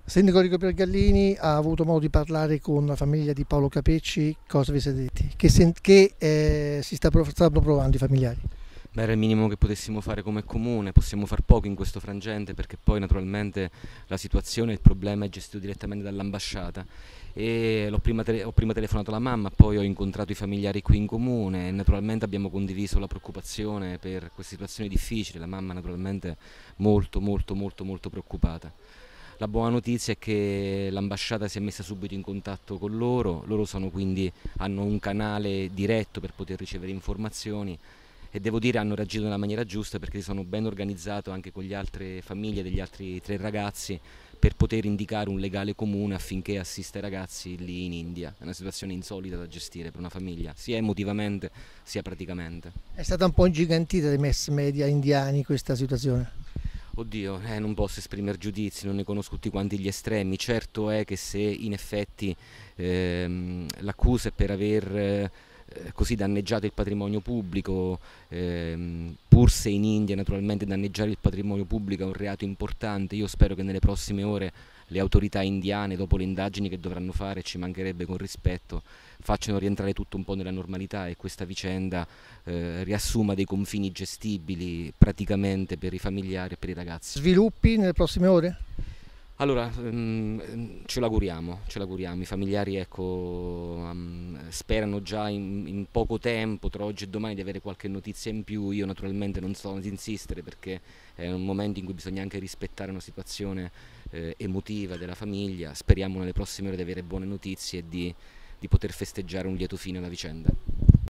Sindaco Enrico Piergallini ha avuto modo di parlare con la famiglia di Paolo Capecci, cosa vi siete detti? Stanno provando i familiari? Beh, era il minimo che potessimo fare come comune, possiamo far poco in questo frangente perché poi naturalmente la situazione, il problema è gestito direttamente dall'ambasciata e ho prima telefonato alla mamma, poi ho incontrato i familiari qui in comune e naturalmente abbiamo condiviso la preoccupazione per questa situazione difficile, la mamma naturalmente molto preoccupata. La buona notizia è che l'ambasciata si è messa subito in contatto con loro hanno un canale diretto per poter ricevere informazioni e devo dire hanno reagito nella maniera giusta perché si sono ben organizzato anche con le altre famiglie degli altri tre ragazzi per poter indicare un legale comune affinché assista i ragazzi lì in India. È una situazione insolita da gestire per una famiglia, sia emotivamente sia praticamente. È stata un po' ingigantita dai mass media indiani questa situazione. Oddio, non posso esprimere giudizi, non ne conosco tutti quanti gli estremi. Certo è che se in effetti l'accusa è per aver così danneggiato il patrimonio pubblico, pur se in India naturalmente danneggiare il patrimonio pubblico è un reato importante, io spero che nelle prossime ore le autorità indiane, dopo le indagini che dovranno fare, ci mancherebbe con rispetto, facciano rientrare tutto un po' nella normalità e questa vicenda riassuma dei confini gestibili praticamente per i familiari e per i ragazzi. Sviluppi nelle prossime ore? Allora, ce l'auguriamo, i familiari ecco, sperano già in poco tempo, tra oggi e domani, di avere qualche notizia in più, io naturalmente non so ad insistere perché è un momento in cui bisogna anche rispettare una situazione emotiva della famiglia, speriamo nelle prossime ore di avere buone notizie e di poter festeggiare un lieto fine alla vicenda.